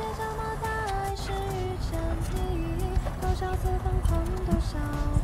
界这么大，爱是遇见你，多少次疯狂，多少。